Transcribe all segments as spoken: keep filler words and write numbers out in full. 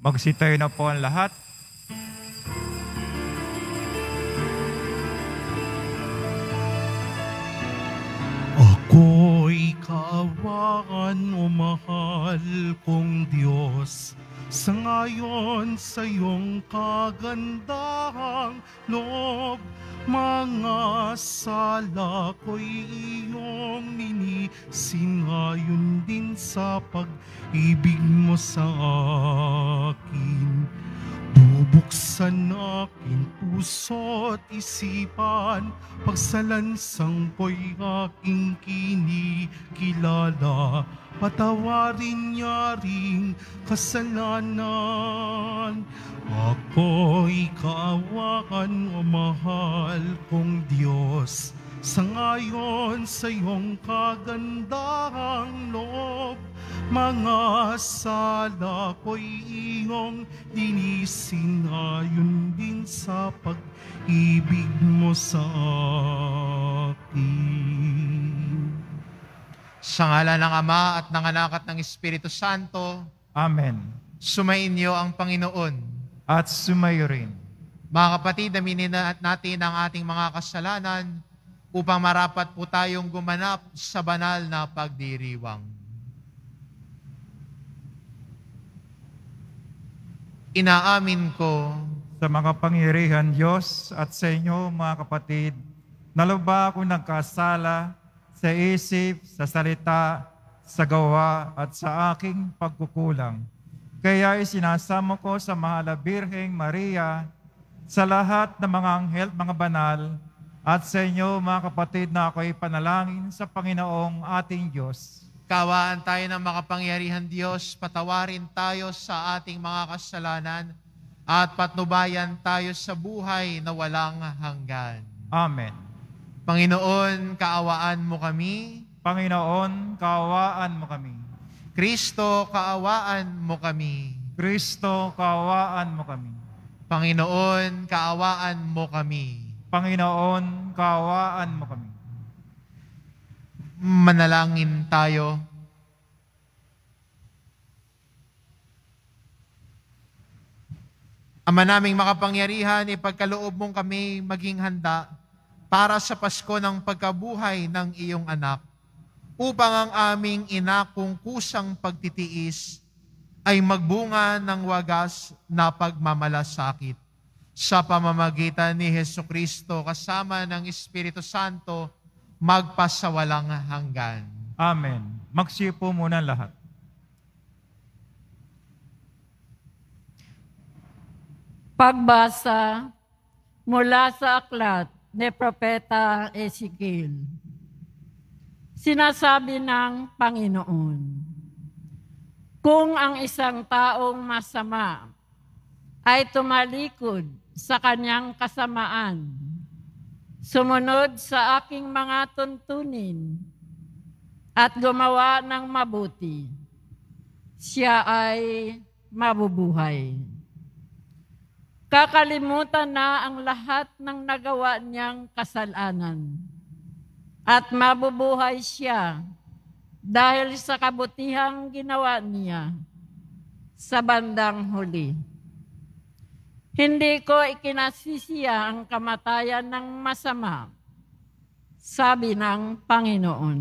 Magsitayo na po ang lahat. Ako'y kaawaan o mahal kong Diyos, sa ngayon sa iyong kagandahang loob. Mga sala ko'y iyong ninisingayon din sa pag-ibig mo sa akin. Bubuksan aking puso't isipan, pagsalansang ko'y aking kinikilala. Patawarin niya ring kasalanan. Ako'y kaawaan o mahal kong Diyos, sa ngayon sa iyong kagandahang loob. Mga sala ko'y iyong linisin, ayon din sa pag-ibig mo sa akin. Sa ngalan ng Ama at ng Anak at ng Espiritu Santo. Amen. Sumainyo ang Panginoon. At sumayo rin. Mga kapatid, aminin natin ang ating mga kasalanan upang marapat po tayong gumanap sa banal na pagdiriwang. Inaamin ko sa mga pangyarihan Diyos at sa inyo mga kapatid, na lubha akong nagkasala sa isip, sa salita, sa gawa at sa aking pagkukulang. Kaya isinasamo ko sa mahal na Birheng Maria, sa lahat ng mga anghel, mga banal, at sa inyo mga kapatid na ako'y panalangin sa Panginoong ating Diyos. Kaawaan tayo ng makapangyarihan Diyos, patawarin tayo sa ating mga kasalanan, at patnubayan tayo sa buhay na walang hanggan. Amen. Panginoon, kaawaan mo kami. Panginoon, kaawaan mo kami. Kristo, kaawaan mo kami. Kristo, kaawaan mo kami. Panginoon, kaawaan mo kami. Panginoon, kaawaan mo kami. Manalangin tayo. Ama naming makapangyarihan, ipagkaloob mong kami maging handa para sa Pasko ng pagkabuhay ng iyong anak, upang ang aming inakong kusang pagtitiis ay magbunga ng wagas na pagmamalasakit. Sa pamamagitan ni Jesucristo kasama ng Espiritu Santo, magpasawalang hanggan. Amen. Magsipo muna lahat. Pagbasa mula sa aklat ni Propeta Ezekiel. Sinasabi ng Panginoon, kung ang isang taong masama ay tumalikod sa kanyang kasamaan, sumunod sa aking mga tuntunin at gumawa ng mabuti, siya ay mabubuhay. Kakalimutan na ang lahat ng nagawa niyang kasalanan at mabubuhay siya dahil sa kabutihang ginawa niya sa bandang huli. Hindi ko ikinasisiya ang kamatayan ng masama, sabi ng Panginoon.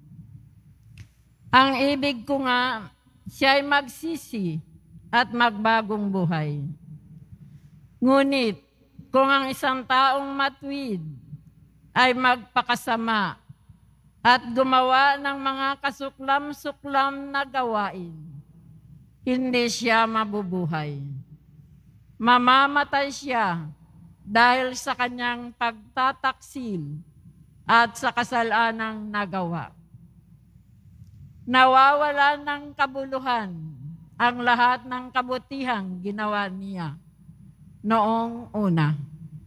Ang ibig ko nga, siya'y magsisi at magbagong buhay. Ngunit kung ang isang taong matuwid ay magpakasama at gumawa ng mga kasuklam-suklam na gawain, hindi siya mabubuhay. Mamamatay siya dahil sa kanyang pagtataksil at sa kasalanang nagawa. Nawawala ng kabuluhan ang lahat ng kabutihang ginawa niya noong una.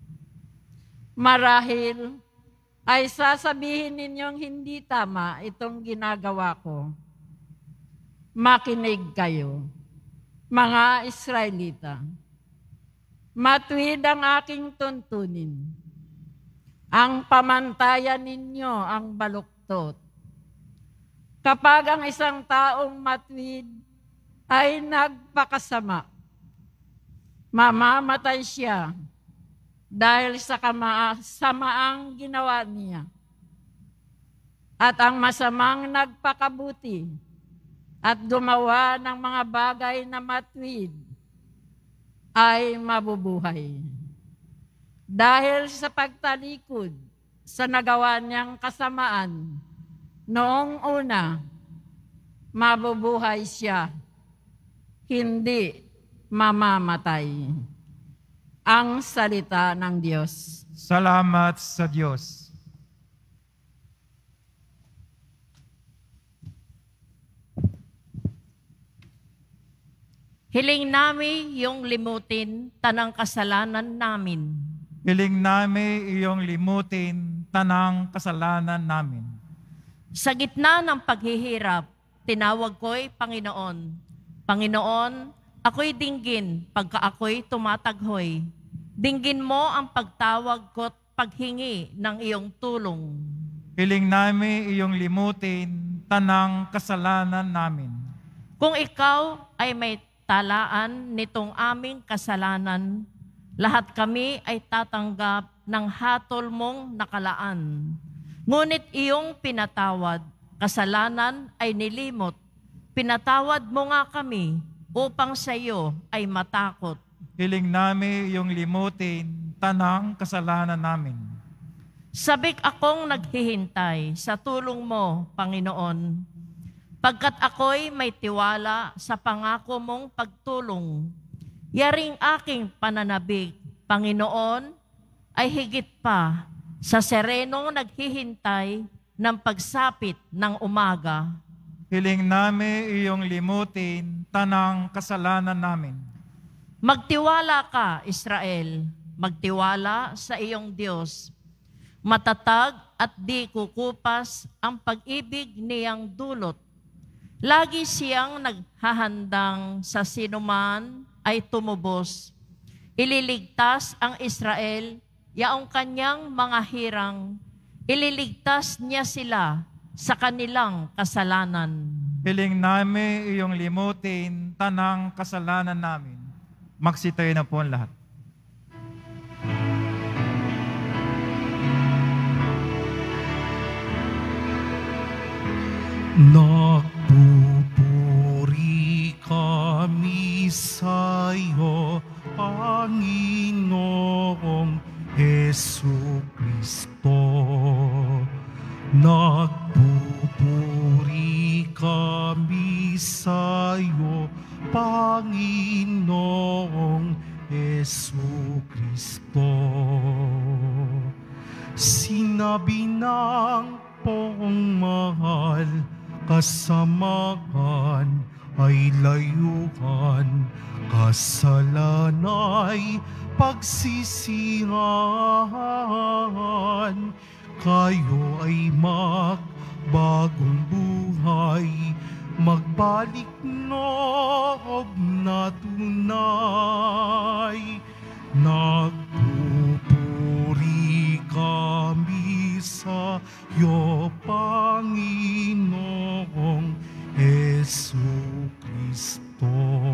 Marahil ay sasabihin ninyong hindi tama itong ginagawa ko. Makinig kayo, mga Israelita. Matuwid ang aking tuntunin. Ang pamantayan ninyo ang baluktot. Kapag ang isang taong matuwid ay nagpakasama Mamamatay siya dahil sa kama- samaang ginawa niya. At ang masamang nagpakabuti at gumawa ng mga bagay na matuwid ay mabubuhay. Dahil sa pagtalikod sa nagawa niyang kasamaan noong una, mabubuhay siya, hindi mamamatay. Ang salita ng Diyos. Salamat sa Diyos. Hiling namin yung limutin tanang kasalanan namin. Hiling namin iyong limutin tanang kasalanan namin. Sa gitna ng paghihirap, tinawag ko'y Panginoon. Panginoon, ako'y dinggin pagka ako'y tumataghoy. Dinggin mo ang pagtawag ko't paghingi ng iyong tulong. Hiling namin iyong limutin tanang kasalanan namin. Kung ikaw ay may talaan nitong aming kasalanan, lahat kami ay tatanggap ng hatol mong nakalaan. Ngunit iyong pinatawad, kasalanan ay nilimot. Pinatawad mo nga kami upang sa iyo ay matakot. Hiling namin iyong limutin tanang kasalanan namin. Sabik akong naghihintay sa tulong mo, Panginoon, pagkat ako'y may tiwala sa pangako mong pagtulong. Yaring aking pananabik, Panginoon, ay higit pa sa serenong naghihintay ng pagsapit ng umaga. Hiling namin iyong limutin tanang kasalanan namin. Magtiwala ka, Israel, magtiwala sa iyong Diyos. Matatag at di kukupas ang pag-ibig niyang dulot. Lagi siyang naghahandang sa sinuman ay tumubos. Ililigtas ang Israel, yaong kanyang mga hirang. Ililigtas niya sila sa kanilang kasalanan. Hiling namin iyong limutin tanang kasalanan namin. Magsitayo na po ang lahat. Nagpupuri kami sa iyo, Panginoong Jesucristo. Nagpupuri kami sa iyo, Panginoong Jesucristo. Sinabi ng pong mahal, kasamahan ay layuhan, kasalanay pagsisihan. Kayo ay magbagong buhay, magbalik noob na tunay. Nagpupuri kami sa iyo, Panginoong Jesucristo.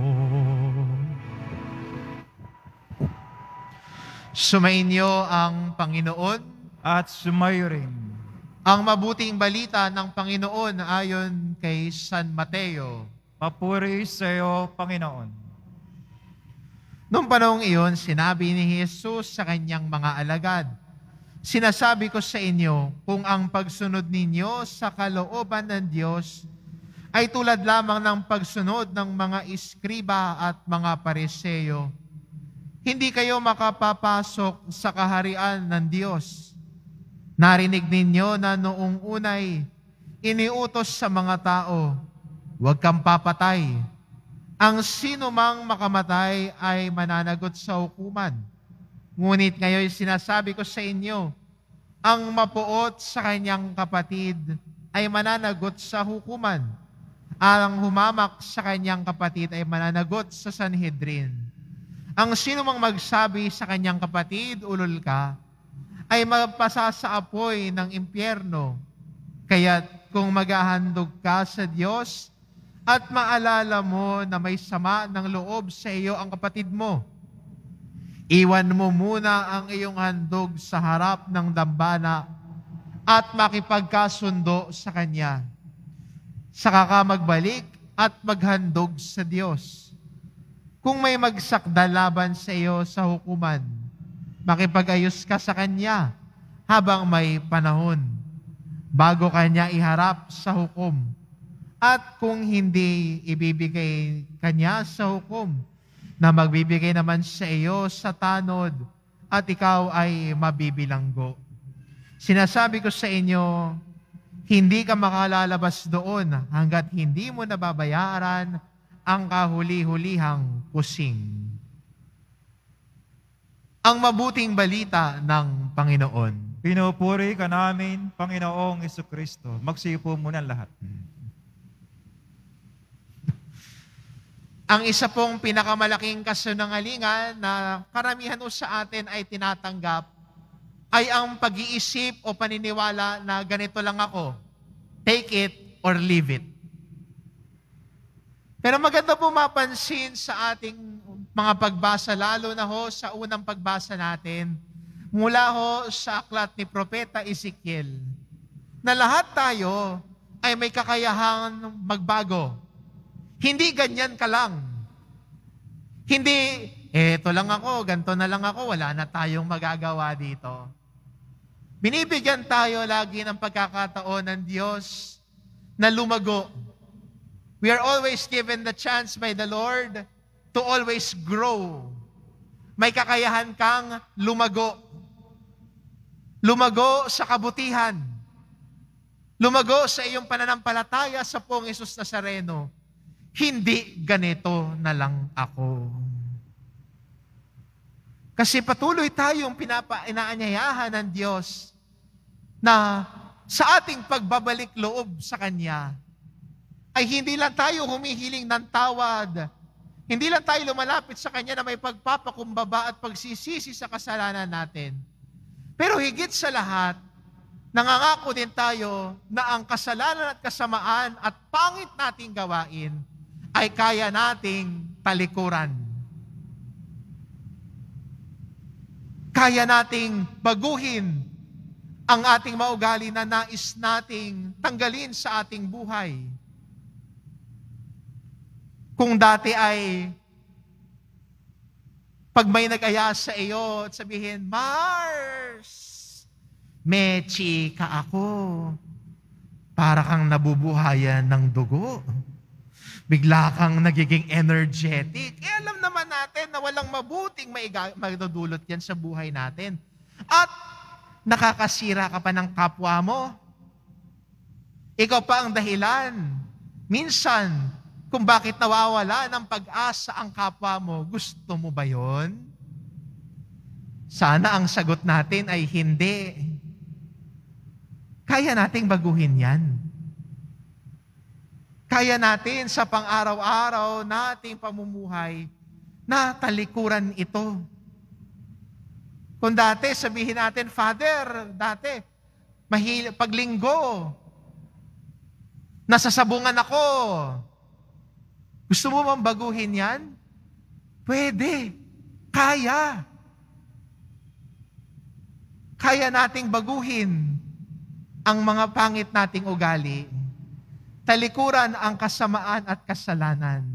Sumainyo ang Panginoon. At sumayo rin. Ang mabuting balita ng Panginoon ayon kay San Mateo. Papuri sa iyo, Panginoon. Noong panahong iyon, sinabi ni Jesus sa kanyang mga alagad, sinasabi ko sa inyo, kung ang pagsunod ninyo sa kalooban ng Diyos ay tulad lamang ng pagsunod ng mga iskriba at mga pariseyo, hindi kayo makapapasok sa kaharian ng Diyos. Narinig ninyo na noong unay, iniutos sa mga tao, huwag kang papatay. Ang sino mang makamatay ay mananagot sa hukuman. Ngunit ngayon sinasabi ko sa inyo, ang mapuot sa kanyang kapatid ay mananagot sa hukuman. Ang humamak sa kanyang kapatid ay mananagot sa Sanhedrin. Ang sino mang magsabi sa kanyang kapatid, ulol ka, ay magpasa sa apoy ng impyerno. Kaya't kung maghahandog ka sa Diyos at maalala mo na may sama ng loob sa iyo ang kapatid mo, Iwan mo muna ang iyong handog sa harap ng dambana at makipagkasundo sa Kanya. Saka ka magbalik at maghandog sa Diyos. Kung may magsakda laban sa iyo sa hukuman, makipag-ayos ka sa Kanya habang may panahon, bago Kanya iharap sa hukom. At kung hindi ibibigay Kanya sa hukom, na magbibigay naman sa iyo sa tanod at ikaw ay mabibilanggo. Sinasabi ko sa inyo, hindi ka makalalabas doon hanggat hindi mo nababayaran ang kahuli-hulihang kusing. Ang mabuting balita ng Panginoon. Pinupuri ka namin, Panginoong Jesucristo. Magsipo muna lahat. Ang isa pong pinakamalaking kasinungalingan na karamihan o sa atin ay tinatanggap ay ang pag-iisip o paniniwala na ganito lang ako. Take it or leave it. Pero maganda po mapansin sa ating mga pagbasa, lalo na ho sa unang pagbasa natin, mula ho sa aklat ni Propeta Ezekiel, na lahat tayo ay may kakayahang magbago. Hindi ganyan ka lang. Hindi, eto lang ako, ganito na lang ako, wala na tayong magagawa dito. Binibigyan tayo lagi ng pagkakataon ng Diyos na lumago. We are always given the chance by the Lord to always grow. May kakayahan kang lumago. Lumago sa kabutihan. Lumago sa iyong pananampalataya sa Poong Hesus Nazareno. Hindi ganito na lang ako. Kasi patuloy tayong pinapa, inaanyayahan ng Diyos na sa ating pagbabalik loob sa Kanya, ay hindi lang tayo humihiling ng tawad, hindi lang tayo lumalapit sa Kanya na may pagpapakumbaba at pagsisisi sa kasalanan natin. Pero higit sa lahat, nangangako din tayo na ang kasalanan at kasamaan at pangit nating gawain ay kaya nating talikuran. Kaya nating baguhin ang ating maugali na nais nating tanggalin sa ating buhay. Kung dati ay pag may nag-aya sa iyo at sabihin, Mars, mechi ka ako. Para kang nabubuhayan ng dugo. Bigla kang nagiging energetic. Eh, alam naman natin na walang mabuting magdudulot yan sa buhay natin. At nakakasira ka pa ng kapwa mo. Ikaw pa ang dahilan. Minsan, kung bakit nawawala ng pag-asa ang kapwa mo, gusto mo ba yon? Sana ang sagot natin ay hindi. Kaya nating baguhin yan. Kaya natin sa pang-araw-araw nating pamumuhay na talikuran ito. Kung dati sabihin natin, Father, dati, mahil, paglinggo, nasasabungan ako. Gusto mo bang baguhin yan? Pwede. Kaya. Kaya nating baguhin ang mga pangit nating ugali. Talikuran ang kasamaan at kasalanan.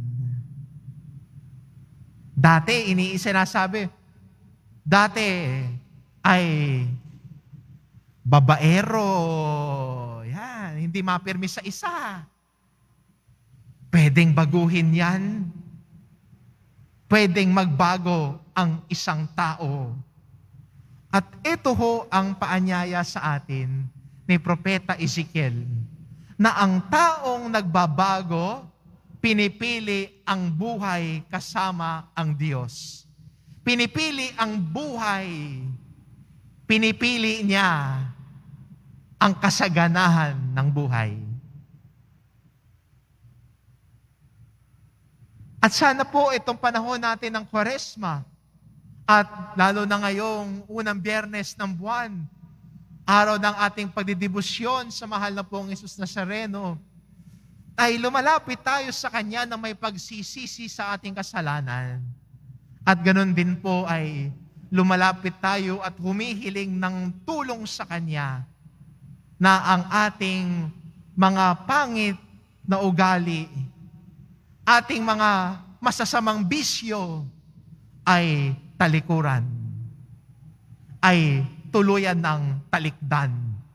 Dati, iniisinasabi, dati ay babaero. Yan, hindi mapirmi sa isa. Pwedeng baguhin yan. Pwedeng magbago ang isang tao. At ito ho ang paanyaya sa atin ni Propeta Ezekiel, na ang taong nagbabago, pinipili ang buhay kasama ang Diyos. Pinipili ang buhay, pinipili niya ang kasaganahan ng buhay. At sana po itong panahon natin ng Kwaresma, at lalo na ngayong unang biyernes ng buwan, araw ng ating pagdidibusyon sa mahal na Poong Hesus Nazareno, ay lumalapit tayo sa Kanya na may pagsisisi sa ating kasalanan. At ganun din po ay lumalapit tayo at humihiling ng tulong sa Kanya na ang ating mga pangit na ugali, ating mga masasamang bisyo ay talikuran, ay tuluyan ng talikdan.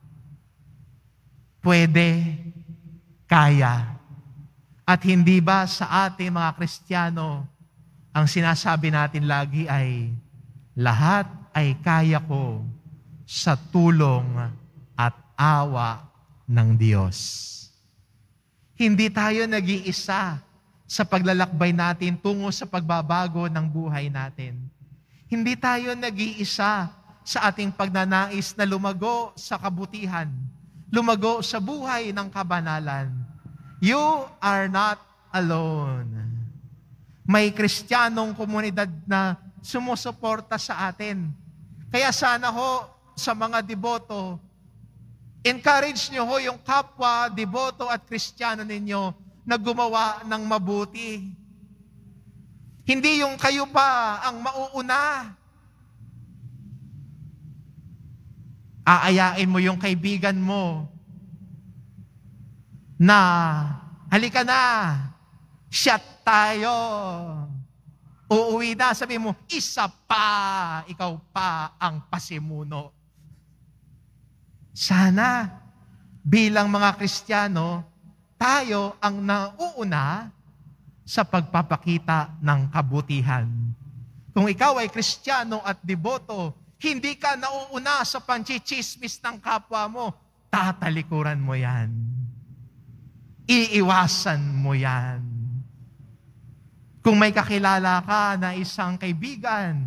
Pwede, kaya. At hindi ba sa ating mga Kristiyano, ang sinasabi natin lagi ay, lahat ay kaya ko sa tulong at awa ng Diyos. Hindi tayo nag-iisa sa paglalakbay natin tungo sa pagbabago ng buhay natin. Hindi tayo nag-iisa sa ating pagnanais na lumago sa kabutihan, lumago sa buhay ng kabanalan. You are not alone. May Kristiyanong komunidad na sumusuporta sa atin. Kaya sana ho, sa mga deboto, encourage nyo ho yung kapwa, deboto at Kristiyano ninyo na gumawa ng mabuti. Hindi yung kayo pa ang mauuna. Aayain mo yung kaibigan mo na halika na, shot tayo. Uuwi na, sabi mo, isa pa, ikaw pa ang pasimuno. Sana, bilang mga Kristiyano, tayo ang nauuna sa pagpapakita ng kabutihan. Kung ikaw ay Kristiyano at deboto, hindi ka nauuna sa panchichismis ng kapwa mo, tatalikuran mo yan. Iiwasan mo yan. Kung may kakilala ka na isang kaibigan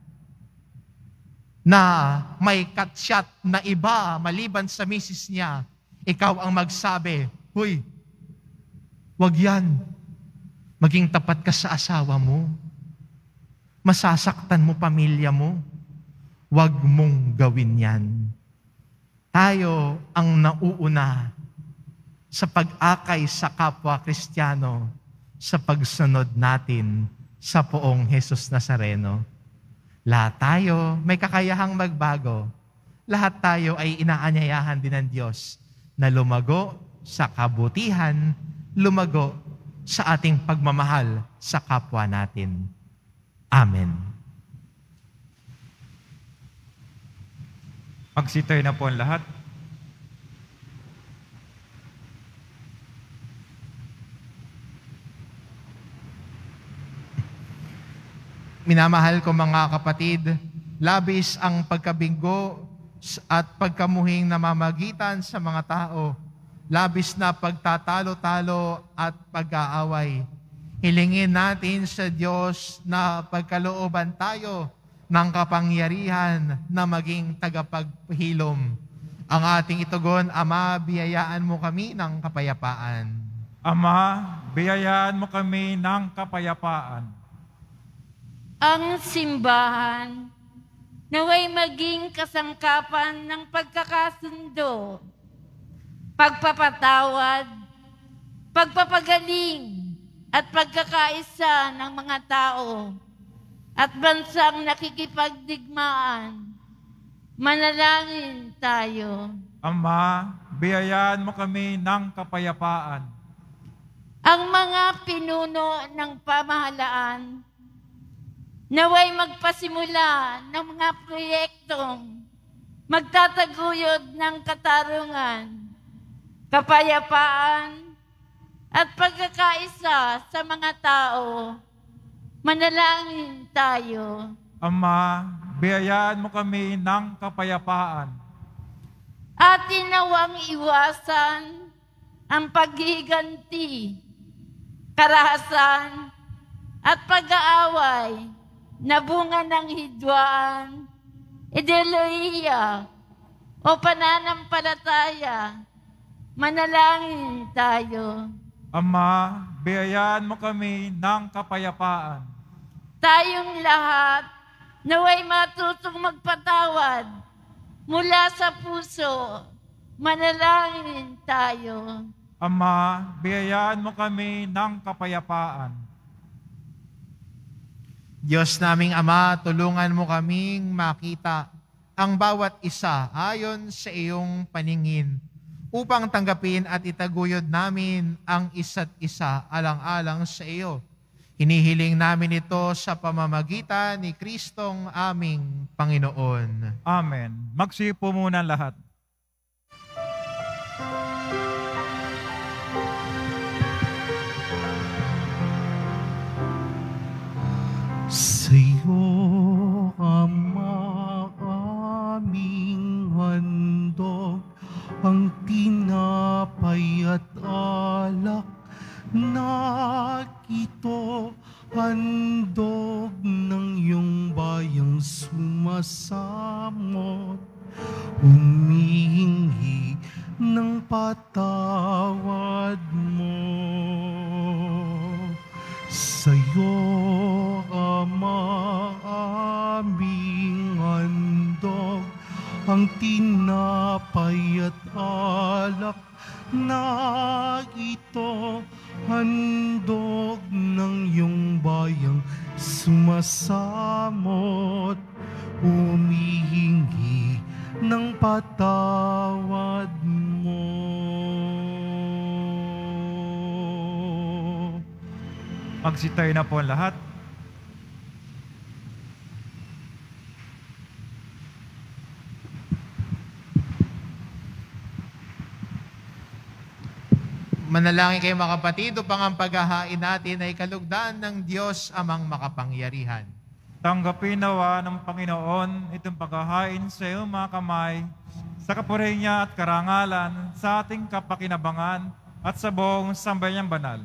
na may catshot na iba maliban sa misis niya, ikaw ang magsabi, huy, wag yan. Maging tapat ka sa asawa mo. Masasaktan mo pamilya mo. Wag mong gawin yan. Tayo ang nauuna sa pag-akay sa kapwa Kristiyano sa pagsunod natin sa poong Jesus Nazareno. Lahat tayo may kakayahang magbago. Lahat tayo ay inaanyayahan din ng Diyos na lumago sa kabutihan, lumago sa ating pagmamahal sa kapwa natin. Amen. Magsitayo na po ang lahat. Minamahal ko mga kapatid, labis ang pagkabinggo at pagkamuhing namamagitan sa mga tao, labis na pagtatalo-talo at pag-aaway. Hilingin natin sa Diyos na pagkalooban tayo ng kapangyarihan na maging tagapagpahilom. Ang ating itugon, Ama, biyayaan mo kami ng kapayapaan. Ama, biyayaan mo kami ng kapayapaan. Ang simbahan naway maging kasangkapan ng pagkakasundo, pagpapatawad, pagpapagaling at pagkakaisa ng mga tao at bansang nakikipagdigmaan. Manalangin tayo. Ama, biyayaan mo kami ng kapayapaan. Ang mga pinuno ng pamahalaan naway magpasimula ng mga proyektong magtataguyod ng katarungan, kapayapaan, at pagkakaisa sa mga tao. Manalangin tayo. Ama, biyayaan mo kami ng kapayapaan. Atin nawang iwasan ang paghiganti, karahasan, at pag-aaway na bunga ng hidwaan, ideolohiya, o pananampalataya. Manalangin tayo. Ama, biyayaan mo kami ng kapayapaan. Tayong lahat naway matutong magpatawad mula sa puso. Manalangin tayo. Ama, biyayaan mo kami ng kapayapaan. Diyos naming Ama, tulungan mo kaming makita ang bawat isa ayon sa iyong paningin upang tanggapin at itaguyod namin ang isa't isa alang-alang sa iyo. Hinihiling namin ito sa pamamagitan ni Kristong aming Panginoon. Amen. Magsipo muna lahat. Sa'yo, Ama, aming handog, ang tinapay at alak na ito, handog ng iyong bayang sumasamot, humihingi ng patawad mo. Sa'yo, Ama, aming handog, ang tinapay at alak na ito, handog ng iyong bayang sumasamot, humihingi ng patawad mo. Magsitayo na po ang lahat. Manalangin kayo mga kapatid upang ang paghahain natin ay kalugdan ng Diyos amang makapangyarihan. Tanggapin nawa ng Panginoon itong paghahain sa iyong mga kamay, sa kapurihan niya at karangalan, sa ating kapakinabangan at sa buong sambayang banal.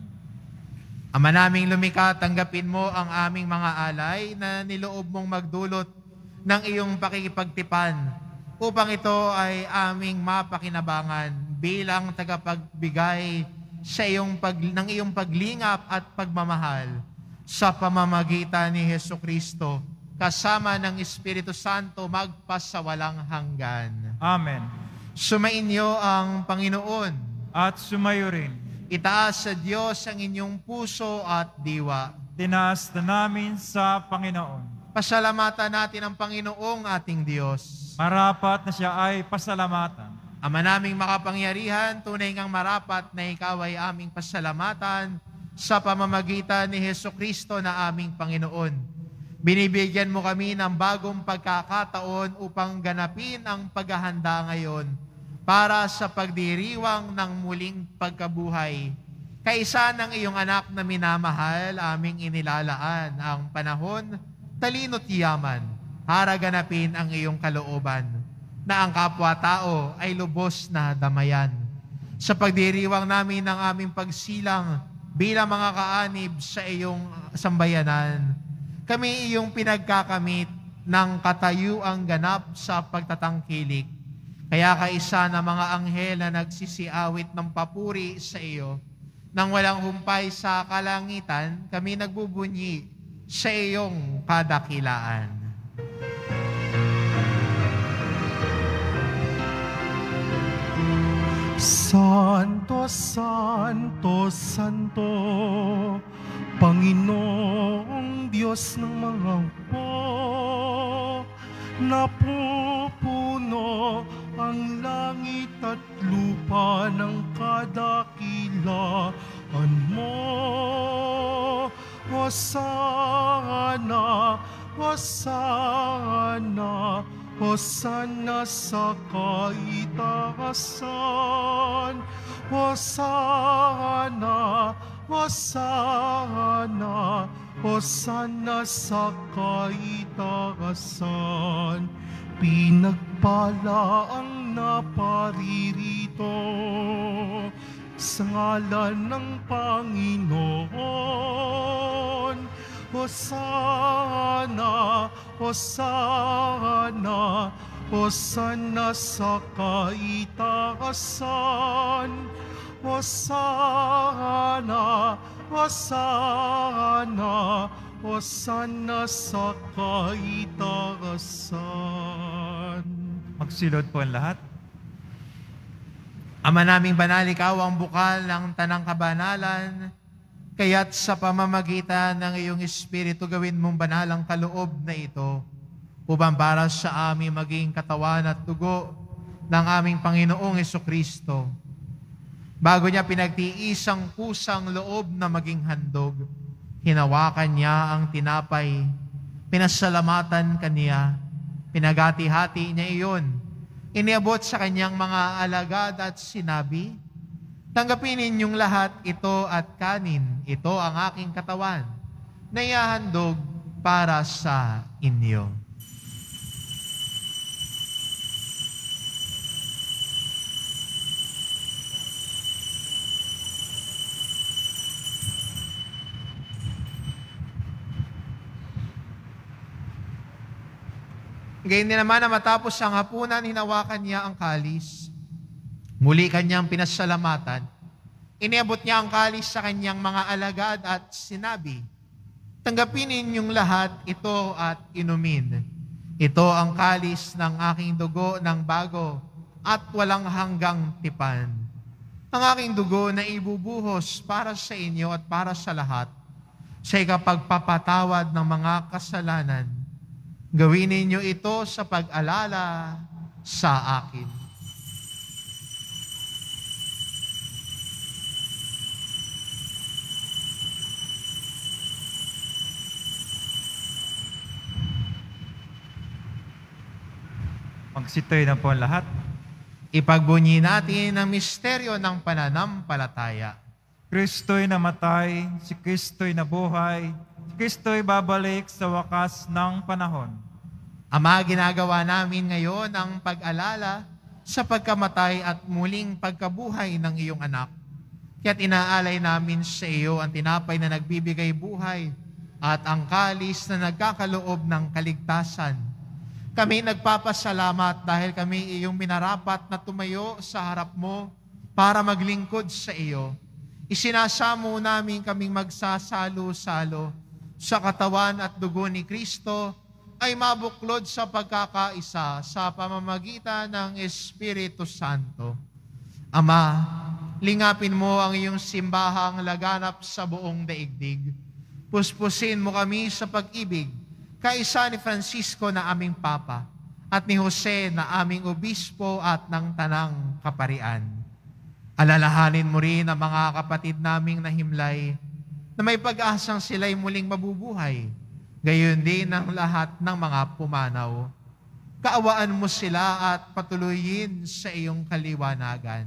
Ama naming lumikha, tanggapin mo ang aming mga alay na niloob mong magdulot ng iyong pakikipagtipan upang ito ay aming mapakinabangan bilang tagapagbigay sa iyong pag, ng iyong paglingap at pagmamahal sa pamamagitan ni Hesukristo kasama ng Espiritu Santo magpasawalang hanggan. Amen. Sumainyo ang Panginoon. At sumayo rin. Itaas sa Diyos ang inyong puso at diwa. Tinaas na namin sa Panginoon. Pasalamatan natin ang Panginoong ating Diyos. Marapat na siya ay pasalamatan. Ama naming makapangyarihan, tunay ngang marapat na ikaw ay aming pasalamatan sa pamamagitan ni Hesukristo na aming Panginoon. Binibigyan mo kami ng bagong pagkakataon upang ganapin ang paghahanda ngayon para sa pagdiriwang ng muling pagkabuhay. Kaisa ng iyong anak na minamahal, aming inilalaan ang panahon, talino't yaman, para ganapin ang iyong kalooban, na ang kapwa-tao ay lubos na damayan. Sa pagdiriwang namin ng aming pagsilang bilang mga kaanib sa iyong sambayanan, kami iyong pinagkakamit ng katayuang ganap sa pagtatangkilik. Kaya kaisa na mga anghel na nagsisiawit ng papuri sa iyo, nang walang humpay sa kalangitan, kami nagbubunyi sa iyong kadakilaan. Santo, Santo, Santo, Panginoong Diyos ng mga hukbo, napupuno ang langit at lupa ng kadakilaan mo. Hosana, Hosana, Hosana sa kaitaasan. Hosana, Hosana, Hosana sa kaitaasan. Pinagpala ang naparirito sa ngalan ng Panginoon. Hosana, Hosana, Hosana sa kaitaasan. Hosana, Hosana, Hosana sa kaitaasan. Magsilod po ang lahat. Ama naming banal, ikaw ang bukal ng tanang kabanalan. Kaya't sa pamamagitan ng iyong Espiritu, gawin mong banal ang kaloob na ito upang para sa aming maging katawan at dugo ng aming Panginoong Hesukristo. Bago niya pinagtiis ang kusang loob na maging handog, hinawakan niya ang tinapay, pinasalamatan kaniya, pinagati-hati niya iyon, iniabot sa kanyang mga alagad at sinabi, "Tanggapin ninyong lahat ito at kanin, ito ang aking katawan, na ihahandog para sa inyo." Gayon din naman na matapos ang hapunan, hinawakan niya ang kalis. Muli kanyang pinasalamatan. Iniabot niya ang kalis sa kanyang mga alagad at sinabi, "Tanggapin ninyong lahat ito at inumin. Ito ang kalis ng aking dugo ng bago at walang hanggang tipan. Ang aking dugo na ibubuhos para sa inyo at para sa lahat sa ikapagpapatawad ng mga kasalanan. Gawin ninyo ito sa pag-alala sa akin." Magsitoy na po ang lahat. Ipagbunyi natin ang misteryo ng pananampalataya. Kristo'y namatay, si Kristo'y nabuhay, si Kristo'y babalik sa wakas ng panahon. Ama, ginagawa namin ngayon ang pag-alala sa pagkamatay at muling pagkabuhay ng iyong anak. Kaya't inaalay namin sa iyo ang tinapay na nagbibigay buhay at ang kalis na nagkakaloob ng kaligtasan. Kami nagpapasalamat dahil kami iyong minarapat na tumayo sa harap mo para maglingkod sa iyo. Isinasamo namin kaming magsasalo-salo sa katawan at dugo ni Kristo ay mabuklod sa pagkakaisa sa pamamagitan ng Espiritu Santo. Ama, lingapin mo ang iyong simbahang laganap sa buong daigdig. Puspusin mo kami sa pag-ibig, kaisa ni Francisco na aming Papa at ni Jose na aming Obispo at ng Tanang Kaparian. Alalahanin mo rin ang mga kapatid naming nahimlay na may pag-asang sila'y muling mabubuhay, gayon din ang lahat ng mga pumanaw. Kaawaan mo sila at patuloyin sa iyong kaliwanagan.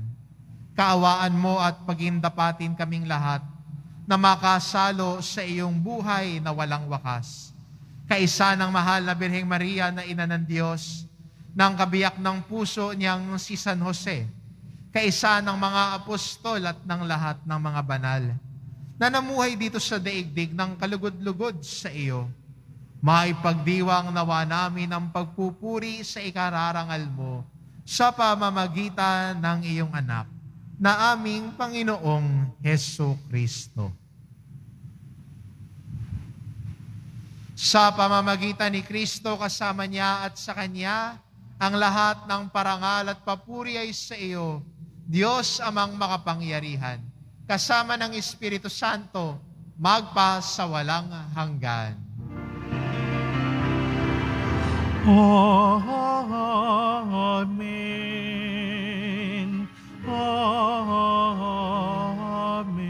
Kaawaan mo at pagindapatin kaming lahat na makasalo sa iyong buhay na walang wakas. Kaisa ng mahal na Birheng Maria na Ina ng Diyos, ng kabiyak ng puso niyang si San Jose, kaisa ng mga apostol at ng lahat ng mga banal, na namuhay dito sa daigdig ng kalugod-lugod sa iyo, maipagdiwang nawa namin ang pagpupuri sa ikararangal mo sa pamamagitan ng iyong anak, na aming Panginoong Hesu Kristo. Sa pamamagitan ni Kristo, kasama niya at sa Kanya, ang lahat ng parangal at papuri ay sa iyo, Diyos amang makapangyarihan, kasama ng Espiritu Santo, magpa sa walang hanggan. Amen. Amen.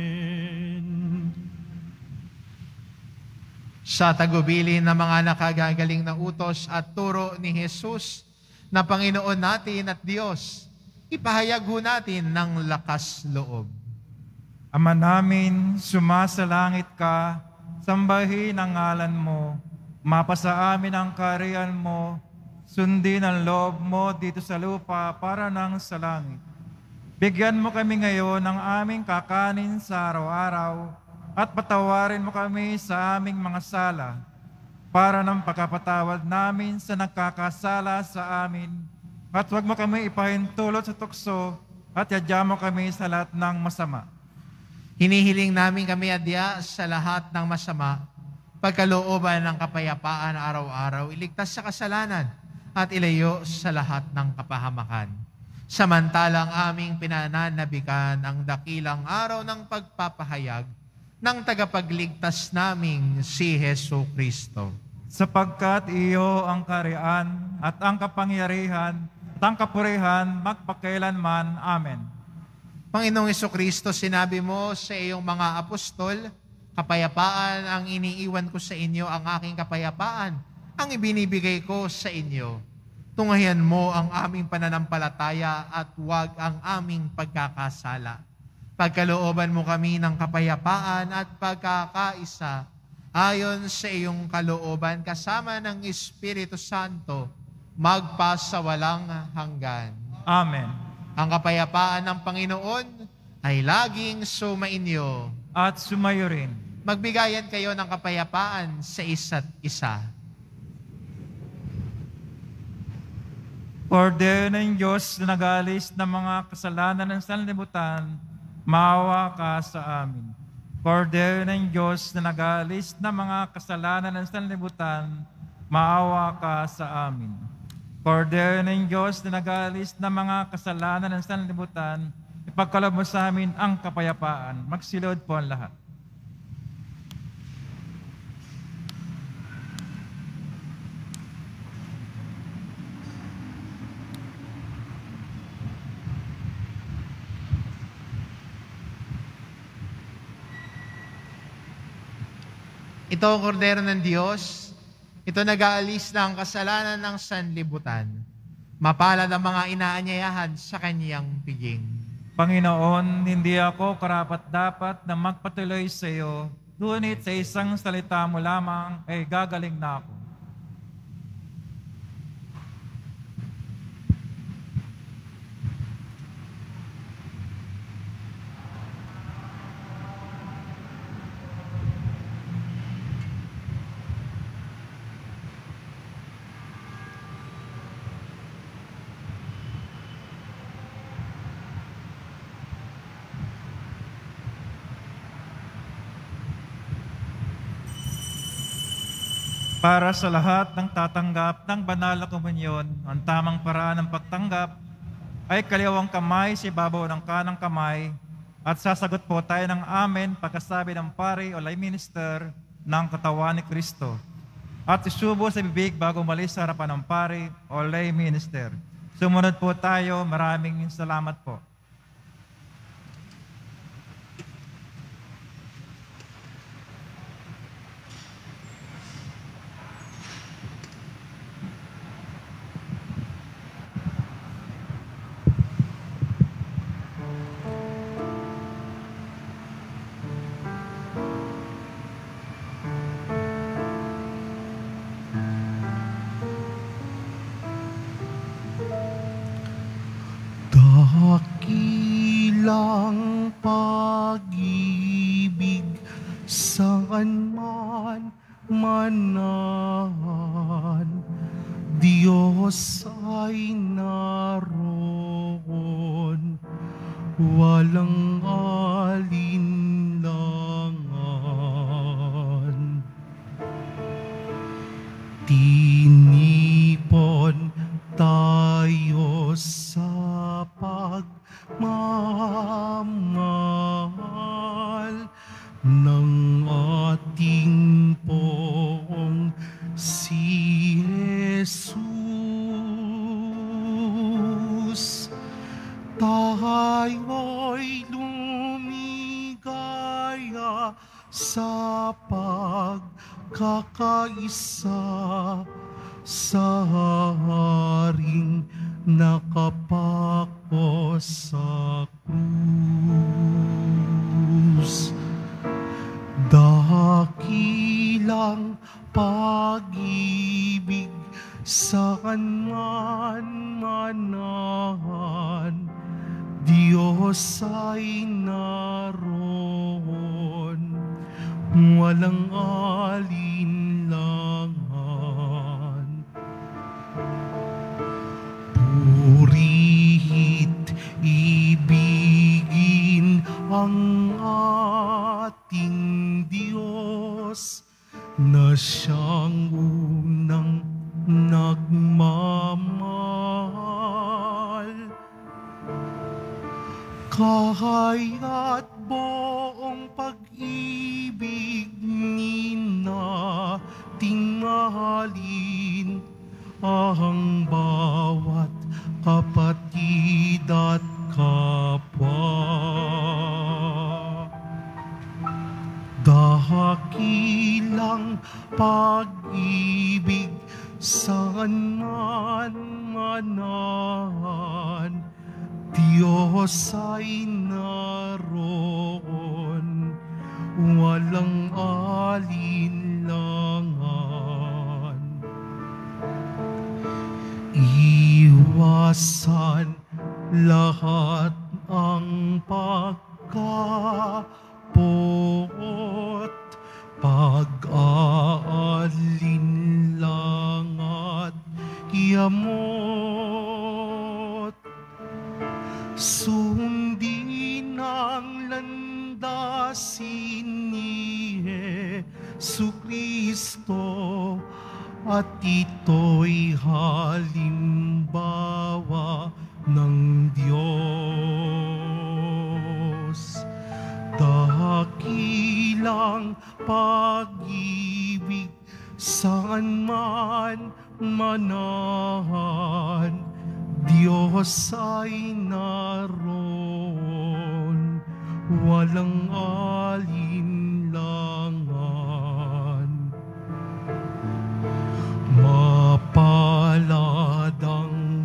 Sa tagubilin ng mga nakagagaling na utos at turo ni Jesus na Panginoon natin at Diyos, ipahayag ho natin ng lakas loob. Ama namin, sumasalangit ka, sambahin ang ngalan mo, mapasa amin ang kaharian mo, sundin ang loob mo dito sa lupa para nang sa langit. Bigyan mo kami ngayon ng aming kakanin sa araw-araw at patawarin mo kami sa aming mga sala para ng pagkapatawad namin sa nagkakasala sa amin. At huwag mo kami ipahintulot sa tukso at yadya mo kami sa lahat ng masama. Hinihiling namin kami adya sa lahat ng masama, pagkalooban ng kapayapaan araw-araw, iligtas sa kasalanan at ilayo sa lahat ng kapahamakan. Samantalang aming pinananabikan ang dakilang araw ng pagpapahayag ng tagapagligtas naming si Hesu Kristo. Sapagkat iyo ang kaharian at ang kapangyarihan at ang kapurihan magpakailanman. Amen. Panginoong Hesu Kristo, sinabi mo sa iyong mga apostol, kapayapaan ang iniiwan ko sa inyo, ang aking kapayapaan ang ibinibigay ko sa inyo. Tunghayan mo ang aming pananampalataya at huwag ang aming pagkakasala. Pagkalooban mo kami ng kapayapaan at pagkakaisa ayon sa iyong kalooban kasama ng Espiritu Santo magpasawalang hanggan. Amen. Ang kapayapaan ng Panginoon ay laging sumainyo. At sumayo rin. Magbigayan kayo ng kapayapaan sa isa't isa. Kordero ng Diyos na nag-aalis ng mga kasalanan ng sanlibutan, maawa ka sa amin. Kordero ng Diyos na nag-aalis ng mga kasalanan ng sanlibutan, maawa ka sa amin. Kordero ng Diyos na nag-aalis ng mga kasalanan ng sanlibutan, ipagkaloob mo sa amin ang kapayapaan. Magsilod po ang lahat. Ito ang kordero ng Diyos. Ito nag-aalis ng kasalanan ng sanlibutan. Mapalad ang mga inaanyayahan sa kanyang piging. Panginoon, hindi ako karapat-dapat na magpatuloy sa iyo, ngunit sa isang salita mo lamang ay gagaling na ako. Para sa lahat ng tatanggap ng banal na komunyon, ang tamang paraan ng pagtanggap ay kaliwang kamay sa ibabaw ng kanang kamay at sasagot po tayo ng amen pagkasabi ng pari o lay minister ng katawan ni Kristo. At isubo sa bibig bago umalis sa harapan ng pari o lay minister. Sumunod po tayo. Maraming salamat po. Dakilang pag-ibig saan man manahan, Diyos ay naroon, walang alinlangan. Tinipon tayo sa pagmamahal ng ating Poong si Jesus. Tayo'y lumigaya sa pagkakaisa sa haring nakapako sa krus. Dakilang pag-ibig saan man manahan, Diyos ay naroon, walang alinlangan. Puri't ibigin ang ating Diyos na siyang unang nagmamahal. Kaya't buong pag-ibig mahalin ang bawat kapatid at kapwa. Dakilang pag-ibig saan man manahan, Diyos ay naroon, walang alinlangan. Iwasan lahat ang pagkapot, pag-aalinlang at kiyamot. Sundin ang landasin ni Jesucristo at ito'y halimbawa ng Diyos. Dakilang pag-ibig saan man manahan, Diyos ay naroon, walang alinlangan. Mapalad ang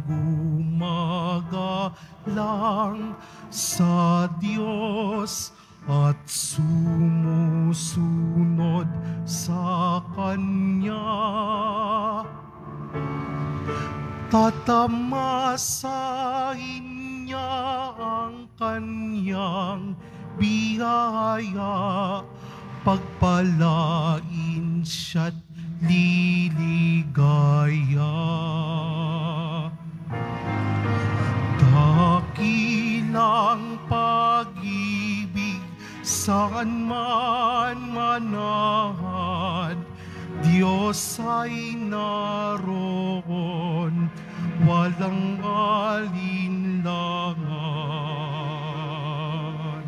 gumagalang sa Diyos at sumusunod sa Kanya. Tatamasahin niya ang Kanyang biyaya, pagpalain siya't liligaya. Dakilang pag-ibig saan man manahan, Diyos ay naroon, walang alinlangan.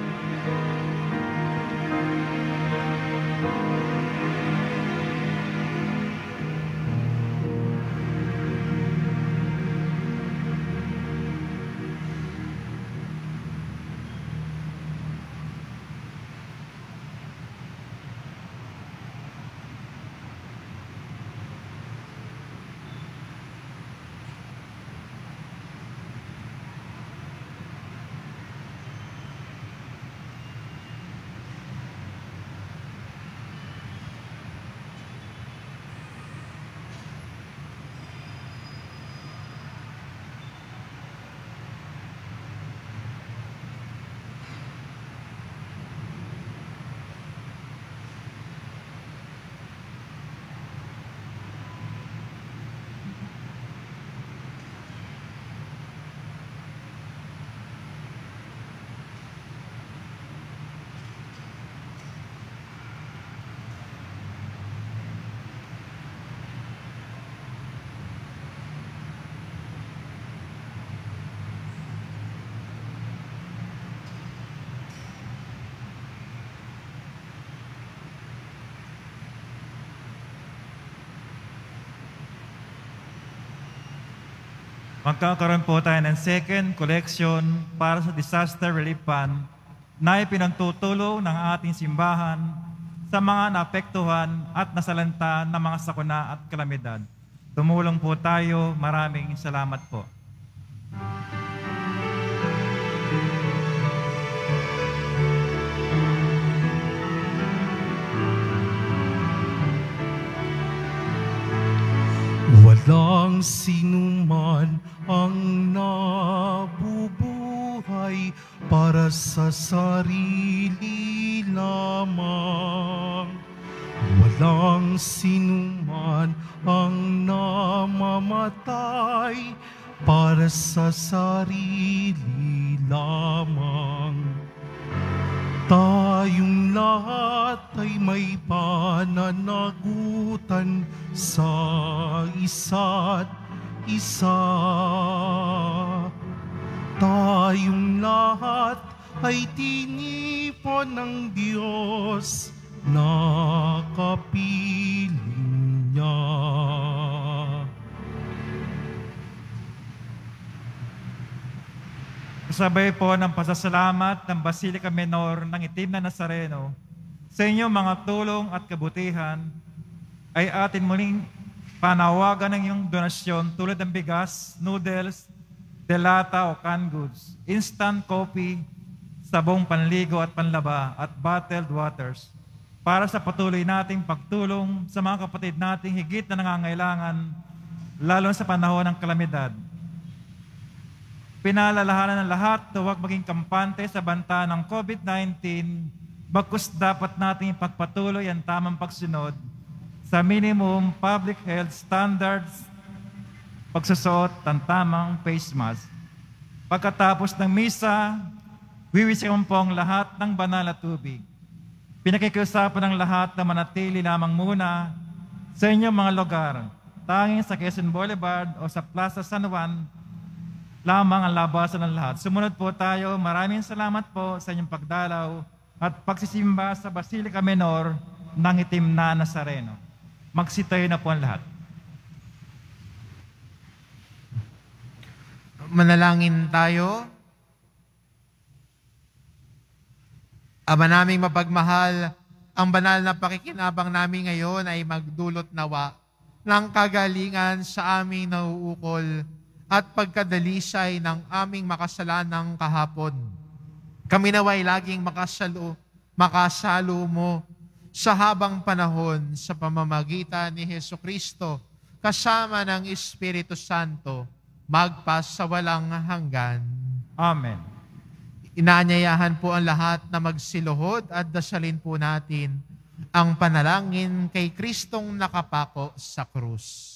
Magkakaroon po tayo ng second collection para sa Disaster Relief Fund na ipinagtutulong ng ating simbahan sa mga naapektuhan at nasalanta ng mga sakuna at kalamidad. Tumulong po tayo. Maraming salamat po. Walang sinuman ang nabubuhay para sa sarili lamang. Walang sinuman ang namamatay para sa sarili lamang. Tayong lahat ay may pananagutan sa isa't isa. Tayong lahat ay tinipon ng Diyos na kapiling niya. Kasabay po ng pasasalamat ng Basilica Menor ng Itim na Nazareno, sa inyong mga tulong at kabutihan, ay atin muling panawagan ng iyong donasyon tulad ng bigas, noodles, delata o canned goods, instant coffee, sabong panligo at panlaba, at bottled waters, para sa patuloy nating pagtulong sa mga kapatid nating higit na nangangailangan, lalo sa panahon ng kalamidad. Pinaalalahanan ng lahat na huwag maging kampante sa banta ng COVID nineteen, bagkus dapat nating ipagpatuloy ang tamang pagsunod sa minimum public health standards, pagsusuot ng tamang face mask. Pagkatapos ng misa, wiwisikan po ang lahat ng banal na tubig. Pinakikiusapan ng lahat na manatili lamang muna sa inyong mga lugar, tanging sa Quezon Boulevard o sa Plaza San Juan, lamang ang labasan ng lahat. Sumunod po tayo. Maraming salamat po sa inyong pagdalaw at pagsisimba sa Basilica Menor ng Itim na Nazareno. Magsitayo na po ang lahat. Manalangin tayo. Ama naming mapagmahal, ang banal na pakikinabang namin ngayon ay magdulot nawa ng kagalingan sa aming nauukol at pagkadalisay ng aming makasalanang kahapon. Kami naway laging makasalo, makasalo mo sa habang panahon sa pamamagitan ni Hesukristo kasama ng Espiritu Santo magpas sa walang hanggan. Amen. Inaanyayahan po ang lahat na magsiluhod at dasalin po natin ang panalangin kay Kristong nakapako sa krus.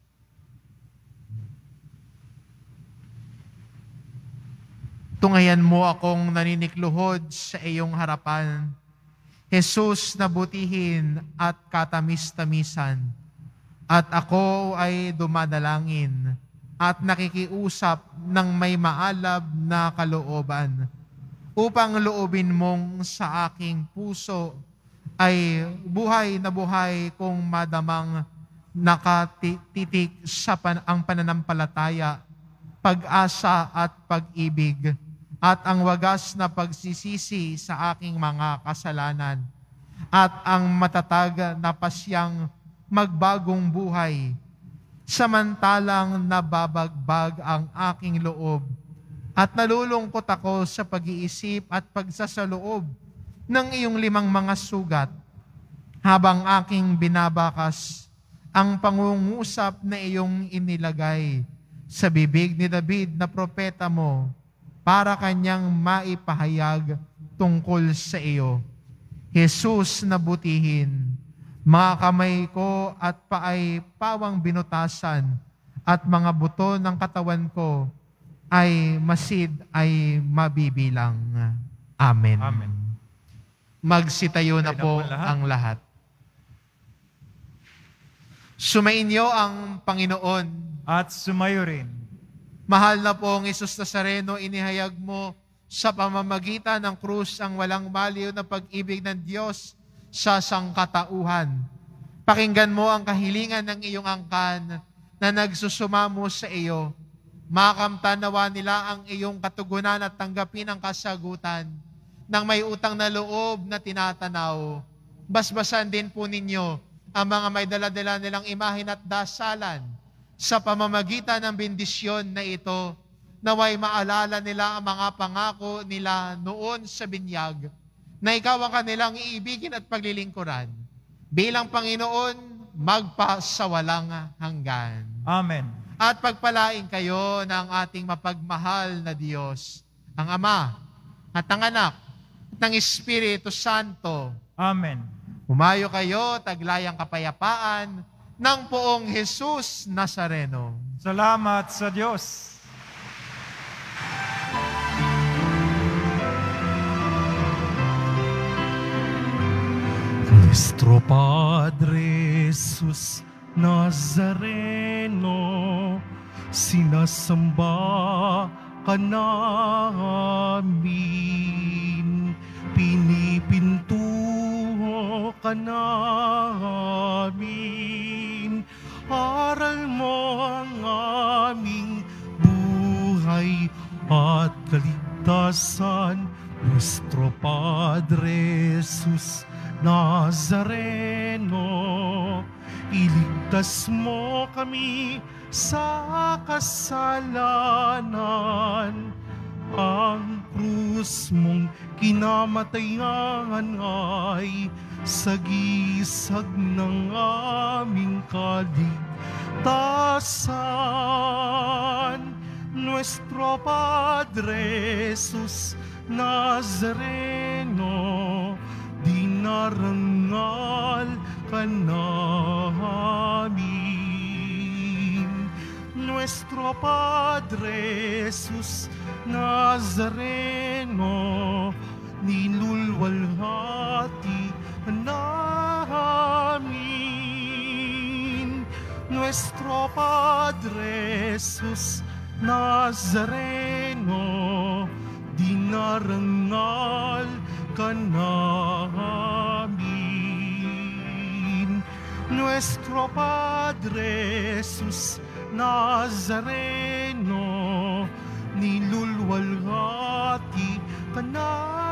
Tungayan mo akong naninikluhod sa iyong harapan, Jesus na butihin at katamis-tamisan, at ako ay dumadalangin at nakikiusap ng may maalab na kalooban, upang loobin mong sa aking puso ay buhay na buhay kong madamang nakatitik sa pan- ang pananampalataya, pag-asa at pag-ibig, at ang wagas na pagsisisi sa aking mga kasalanan, at ang matatag na pasyang magbagong buhay, samantalang nababagbag ang aking loob, at nalulungkot ako sa pag-iisip at pagsasaloob ng iyong limang mga sugat, habang aking binabakas ang pangungusap na iyong inilagay sa bibig ni David na propeta mo, para kanyang maipahayag tungkol sa iyo. Jesus na butihin, mga kamay ko at paay pawang binutasan, at mga buto ng katawan ko ay masid ay mabibilang. Amen. Amen. Magsitayo na Tayo na po po lahat. ang lahat. Sumainyo ang Panginoon. At sumayo rin. Mahal na pong Isus Nazareno, inihayag mo sa pamamagitan ng krus ang walang maliw na pag-ibig ng Diyos sa sangkatauhan. Pakinggan mo ang kahilingan ng iyong angkan na nagsusumamo sa iyo. Makamtanawa nila ang iyong katugunan at tanggapin ang kasagutan ng may utang na loob na tinatanaw. Basbasan din po ninyo ang mga may dala-dala nilang imahin at dasalan sa pamamagitan ng bendisyon na ito, naway maalala nila ang mga pangako nila noon sa binyag, na ikaw ang kanilang iibigin at paglilingkuran. Bilang Panginoon, magpasawalang hanggan. Amen. At pagpalain kayo ng ating mapagmahal na Diyos, ang Ama, at ang Anak, at ang Espiritu Santo. Amen. Humayo kayo, taglayang kapayapaan, ng poong Jesus Nazareno. Salamat sa Diyos. Nuestro Padre Jesus Nazareno, sinasamba ka namin, pinipintuho ka namin, aral mo ang aming buhay at kaligtasan. Nuestro Padre Jesus Nazareno, iligtas mo kami sa kasalanan. Ang krus mong kinamatayan ay sagisag ng aming kaligtasan. Nuestro Padre Jesus Nazareno, dinarangal ka namin. Nuestro Padre Jesus Nazareno, nilulwalhati namin. Nuestro Padre Jesus Nazareno, dinarangal ka namin. Nuestro Padre Jesus Nazareno, nilulwalhati ka namin.